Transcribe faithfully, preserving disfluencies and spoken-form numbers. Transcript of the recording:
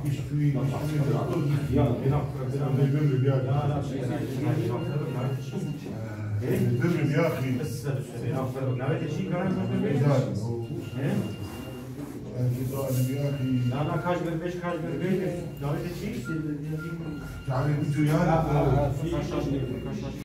مش في يلا بنقف بنضرب يا لا لا بنضرب يا اخي بس بنقف نبات شيء كمان ظالم يا اخي لا لا كاش بربش كاش بربش نبات شيء يعني انتوا يا